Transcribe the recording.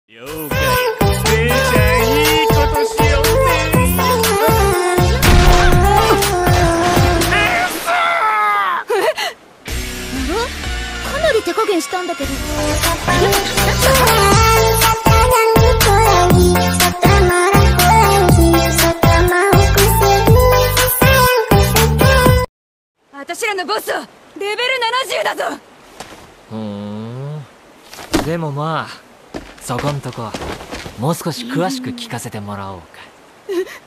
了解。姉ちゃんいいことしようぜ。 かなり手加減したんだけど。私らのボスはレベル70だぞ。 でもまあそこんとこもう少し詳しく聞かせてもらおうか。